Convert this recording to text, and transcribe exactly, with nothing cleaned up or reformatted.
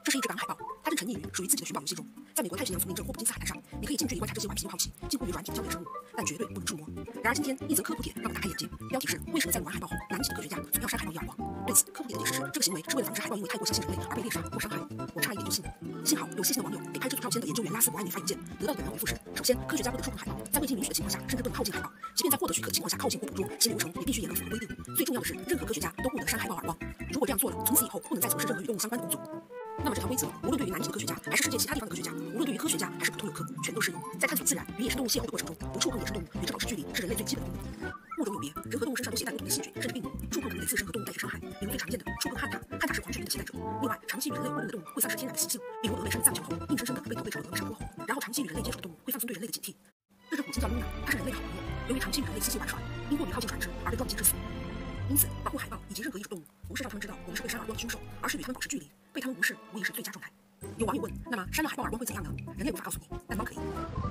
这是一只港海豹，它正沉溺于属于自己的寻宝游戏中。在美国太平洋丛林这霍普金斯海滩上，你可以近距离观察这些顽皮又好奇、近乎于软体的胶原生物，但绝对不能触摸。然而今天一则科普帖让我大开眼界，标题是为什么在玩海豹后，南极的科学家总要扇海豹一耳光？对此，科普帖的解释是，这个行为是为了防止海豹因为太过相信人类而被猎杀或伤害。我差一点就信了。幸好有细心的网友给拍这组照片的研究员拉斯伯安尼发邮件，得到的本人回复是：首先，科学家不得触碰海豹，在未经允许的情况下，甚至不能靠近海豹。即便在获得许可的情况下靠近或捕捉，其流程也必须严格符合规定。最重要的是，任何科学家都不得扇海豹耳光。如果这样做了，从此以后不能再从事任何与动物相关的工作。那么这条规则，无论对于南极的科学家，还是世界其他地方的科学家，无论对于科学家还是普通游客，全都适用。在探索自然与野生动物邂逅的过程中，不触碰野生动物，与之保持距离，是人类最基本的功能。物种有别，人和动物身上都携带不同的细菌，甚至病毒，触碰可能给自身和动物带去伤害。比如最常见的触碰旱獭，旱獭是狂犬病的携带者。另外，长期与人类互动的动物会丧失天然的习性，比如峨眉山的藏球猴，硬生生的被头被扯了峨眉山坡猴。然后长期与人类接触的动物会放松对人类的警惕。这只虎鲸叫露娜，它是人类的好朋友，由于长期与人类嬉戏玩耍，因过于靠近船只而被撞击致死。因此，保护海豹以及任何一种动物，不是让他们知道我们是会扇耳光的凶手，而是与他们保持距离，被他们无视无疑是最佳状态。有网友问，那么扇了海豹耳光会怎样呢？人类无法告诉你，但猫可以。